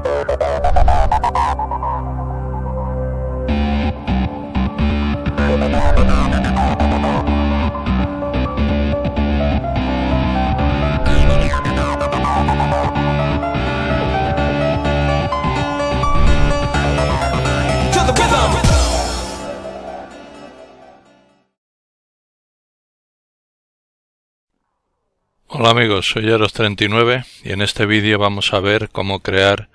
Hola amigos, soy Eros39 y en este vídeo vamos a ver cómo crear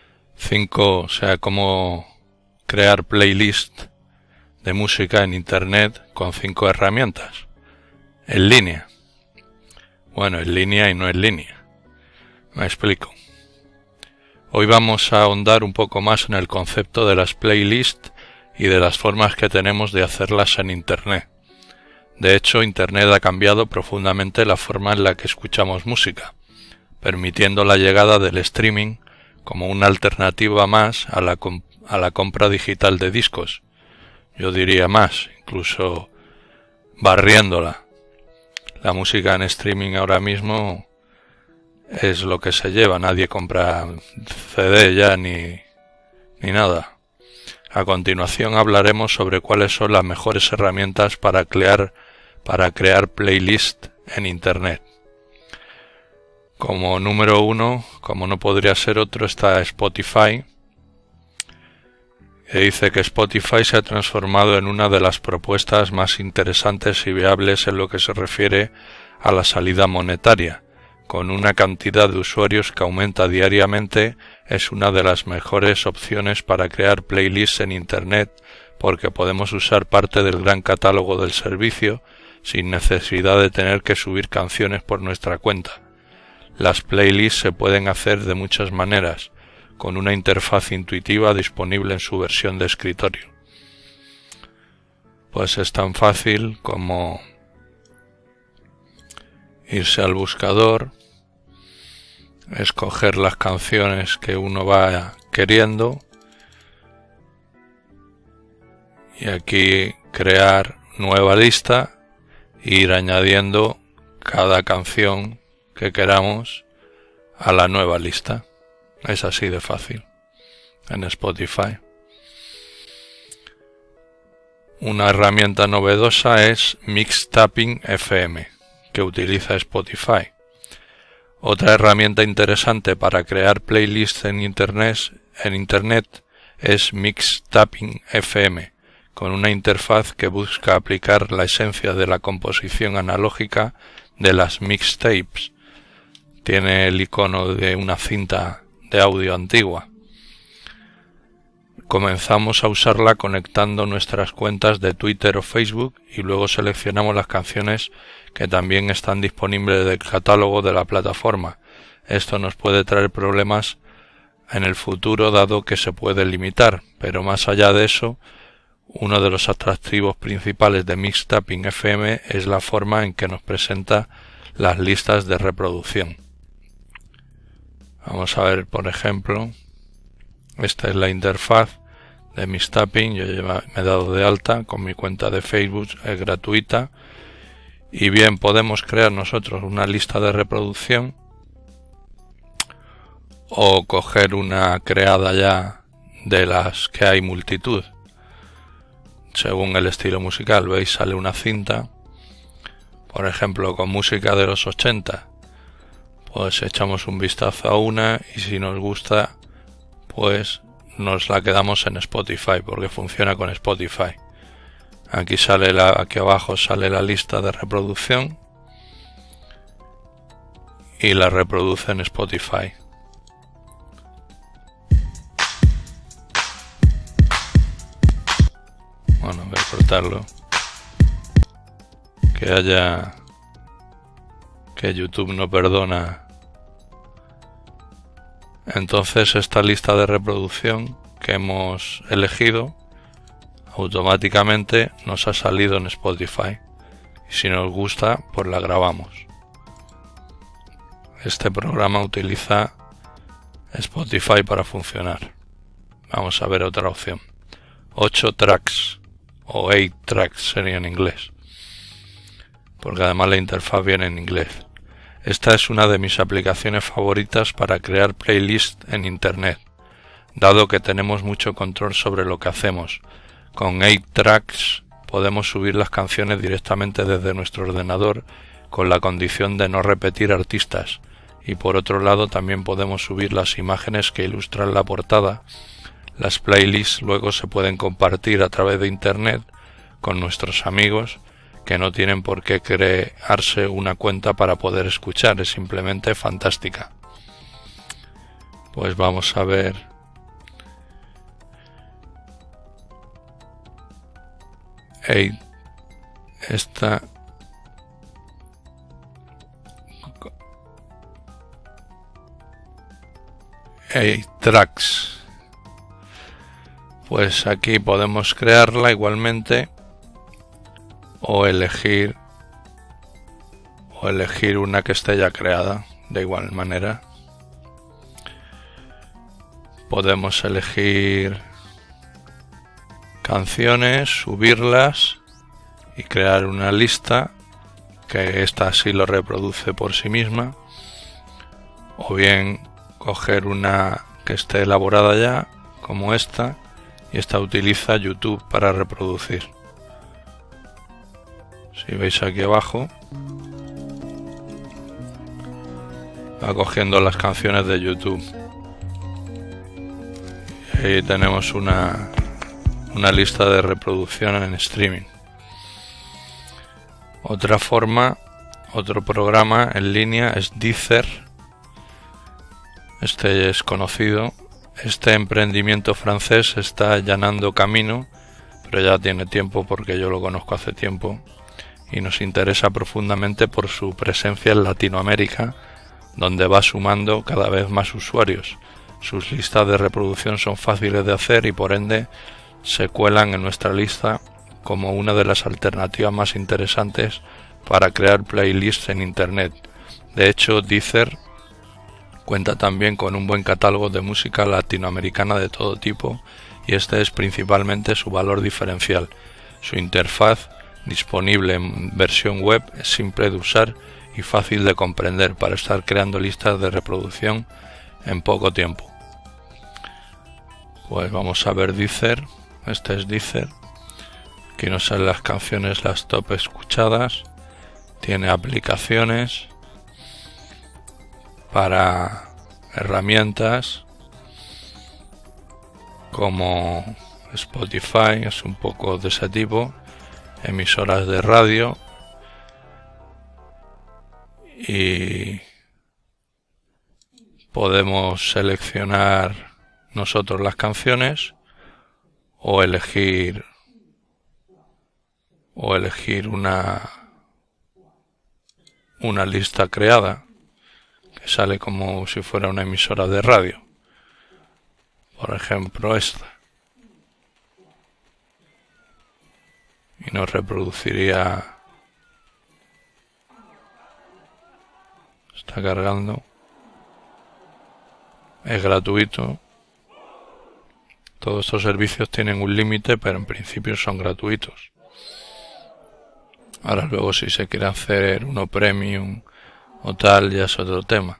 cómo crear playlist de música en internet con 5 herramientas en línea. Bueno, en línea y no en línea. Me explico. Hoy vamos a ahondar un poco más en el concepto de las playlists y de las formas que tenemos de hacerlas en internet. De hecho, Internet ha cambiado profundamente la forma en la que escuchamos música, permitiendo la llegada del streaming como una alternativa más a la compra digital de discos. Yo diría más, incluso barriéndola. La música en streaming ahora mismo es lo que se lleva, nadie compra CD ya ni nada. A continuación hablaremos sobre cuáles son las mejores herramientas para crear playlist en internet. Como número 1, como no podría ser otro, está Spotify, que dice que Spotify se ha transformado en una de las propuestas más interesantes y viables en lo que se refiere a la salida monetaria. Con una cantidad de usuarios que aumenta diariamente, es una de las mejores opciones para crear playlists en internet porque podemos usar parte del gran catálogo del servicio sin necesidad de tener que subir canciones por nuestra cuenta. Las playlists se pueden hacer de muchas maneras, con una interfaz intuitiva disponible en su versión de escritorio. Pues es tan fácil como irse al buscador, escoger las canciones que uno va queriendo y aquí crear nueva lista e ir añadiendo cada canción que queramos a la nueva lista. Es así de fácil en Spotify. Una herramienta novedosa es Mixtaping FM, que utiliza Spotify. Otra herramienta interesante para crear playlists en internet es Mixtaping FM, con una interfaz que busca aplicar la esencia de la composición analógica de las mixtapes. Tiene el icono de una cinta de audio antigua. Comenzamos a usarla conectando nuestras cuentas de Twitter o Facebook y luego seleccionamos las canciones que también están disponibles del catálogo de la plataforma. Esto nos puede traer problemas en el futuro dado que se puede limitar, pero más allá de eso, uno de los atractivos principales de Mixtaping FM es la forma en que nos presenta las listas de reproducción. Vamos a ver, por ejemplo, esta es la interfaz de Mixtaping. Yo me he dado de alta con mi cuenta de Facebook, es gratuita. Y bien, podemos crear nosotros una lista de reproducción o coger una creada ya de las que hay multitud. Según el estilo musical, veis, sale una cinta, por ejemplo, con música de los 80. Pues echamos un vistazo a una y si nos gusta, pues nos la quedamos en Spotify porque funciona con Spotify. Aquí abajo sale la lista de reproducción y la reproduce en Spotify. Bueno, voy a cortarlo. Que YouTube no perdona. Entonces esta lista de reproducción que hemos elegido automáticamente nos ha salido en Spotify y si nos gusta pues la grabamos. Este programa utiliza Spotify para funcionar. Vamos a ver otra opción. 8 tracks o 8 tracks sería en inglés, porque además la interfaz viene en inglés. Esta es una de mis aplicaciones favoritas para crear playlists en internet. dado que tenemos mucho control sobre lo que hacemos. Con 8Tracks podemos subir las canciones directamente desde nuestro ordenador con la condición de no repetir artistas, y por otro lado también podemos subir las imágenes que ilustran la portada. Las playlists luego se pueden compartir a través de internet con nuestros amigos, que no tienen por qué crearse una cuenta para poder escuchar. Es simplemente fantástica. Pues vamos a ver. Esta Tracks. Pues aquí podemos crearla igualmente o elegir una que esté ya creada. De igual manera podemos elegir canciones, subirlas y crear una lista, que esta sí lo reproduce por sí misma, o bien coger una que esté elaborada ya, como esta, y esta utiliza YouTube para reproducir. Si veis aquí abajo, va cogiendo las canciones de YouTube. Y ahí tenemos una lista de reproducción en streaming. Otra forma, otro programa en línea es Deezer. Este es conocido. Este emprendimiento francés está allanando camino, pero ya tiene tiempo porque yo lo conozco hace tiempo, y nos interesa profundamente por su presencia en Latinoamérica, donde va sumando cada vez más usuarios. Sus listas de reproducción son fáciles de hacer y por ende se cuelan en nuestra lista como una de las alternativas más interesantes para crear playlists en internet. De hecho, Deezer cuenta también con un buen catálogo de música latinoamericana de todo tipo, y este es principalmente su valor diferencial. Su interfaz, disponible en versión web, es simple de usar y fácil de comprender para estar creando listas de reproducción en poco tiempo. Pues vamos a ver Deezer. Este es Deezer. Aquí nos salen las canciones, las top escuchadas. Tiene aplicaciones para herramientas como Spotify, es un poco de ese tipo, emisoras de radio, y podemos seleccionar nosotros las canciones o elegir una lista creada que sale como si fuera una emisora de radio. Por ejemplo, esta. Y nos reproduciría. Está cargando. Es gratuito. Todos estos servicios tienen un límite, pero en principio son gratuitos. Ahora luego si se quiere hacer uno premium o tal, ya es otro tema.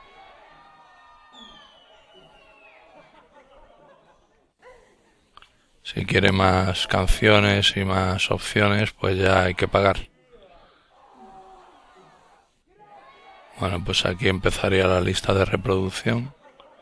Si quiere más canciones y más opciones, pues ya hay que pagar. Bueno, pues aquí empezaría la lista de reproducción.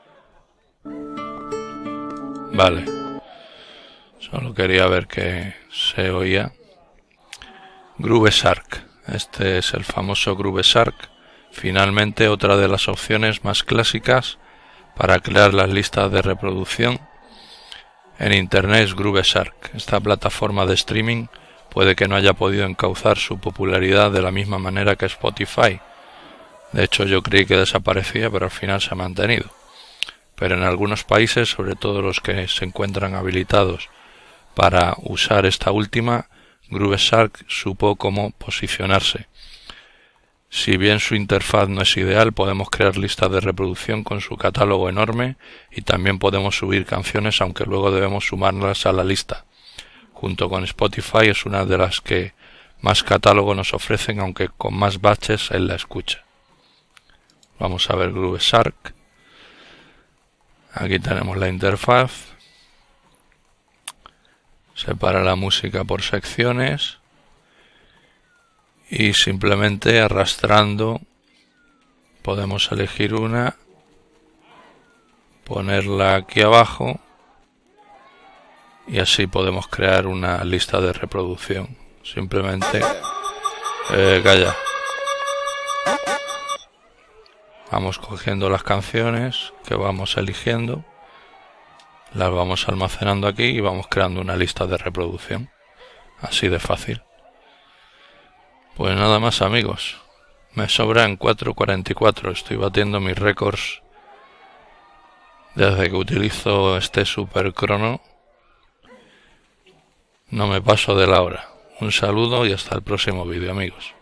Vale. Solo quería ver que se oía. GrooveShark. Este es el famoso GrooveShark. Finalmente, otra de las opciones más clásicas para crear las listas de reproducción en internet es GrooveShark. Esta plataforma de streaming puede que no haya podido encauzar su popularidad de la misma manera que Spotify. De hecho, yo creí que desaparecía, pero al final se ha mantenido. Pero en algunos países, sobre todo los que se encuentran habilitados para usar esta última, GrooveShark supo cómo posicionarse. Si bien su interfaz no es ideal, podemos crear listas de reproducción con su catálogo enorme y también podemos subir canciones, aunque luego debemos sumarlas a la lista. Junto con Spotify es una de las que más catálogo nos ofrecen, aunque con más baches en la escucha. Vamos a ver GrooveShark. Aquí tenemos la interfaz. Separa la música por secciones y simplemente arrastrando podemos elegir una, ponerla aquí abajo y así podemos crear una lista de reproducción. Simplemente calla. Vamos cogiendo las canciones que vamos eligiendo, las vamos almacenando aquí y vamos creando una lista de reproducción. Así de fácil. Pues nada más, amigos. Me sobran 4:44. Estoy batiendo mis récords desde que utilizo este super crono. No me paso de la hora. Un saludo y hasta el próximo vídeo, amigos.